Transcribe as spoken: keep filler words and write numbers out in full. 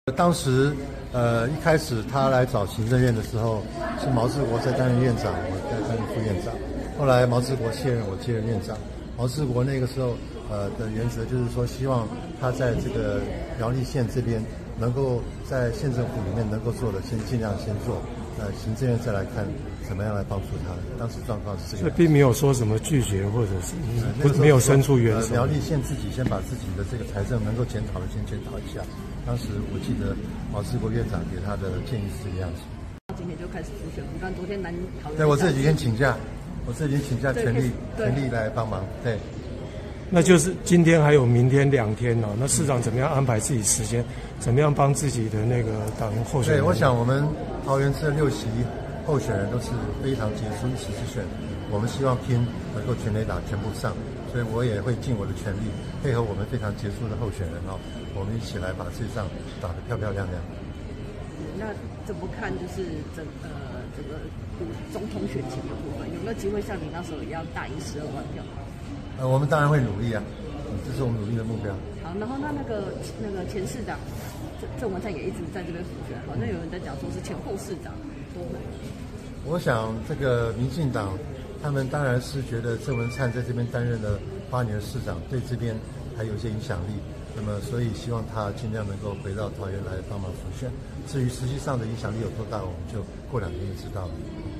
当时，呃，一开始他来找行政院的时候，是毛治国在担任院长，我在担任副院长。后来毛治国卸任，我接任院长。毛治国那个时候，呃的原则就是说，希望他在这个苗栗县这边能够在县政府里面能够做的，先尽量先做。呃，行政院再来看怎么样来帮助他。当时状况是这个， 所以并没有说什么拒绝或者是、 呃、 不没有伸出援手。 呃，苗栗县自己先把自己的这个财政能够检讨的先检讨一下。当时我记得毛治国院长给他的建议是这个样子。 今天就开始复选，我刚昨天南讨论。 对，我这几天请假，我这几天请假，全力全力来帮忙。对。 那就是今天还有明天两天哦。那市长怎么样安排自己时间？怎么样帮自己的那个党候选人？ 对，我想我们桃园这六席候选人都是非常杰出，一起之选。我们希望拼能够全垒打全部上，所以我也会尽我的全力配合我们非常杰出的候选人哦，我们一起来把这仗打得漂漂亮亮。 那怎么看就是整呃整个总统选情的部分，有没有机会像你那时候一样大赢十二万票？ 呃，我们当然会努力啊，这是我们努力的目标。 好，然后那那个那个前市长郑郑文灿也一直在这边辅选，好像有人在讲说是前后市长都会。 我想这个民进党他们当然是觉得郑文灿在这边担任了八年的市长，对这边还有一些影响力，那么所以希望他尽量能够回到桃园来帮忙辅选。至于实际上的影响力有多大，我们就过两天就知道了。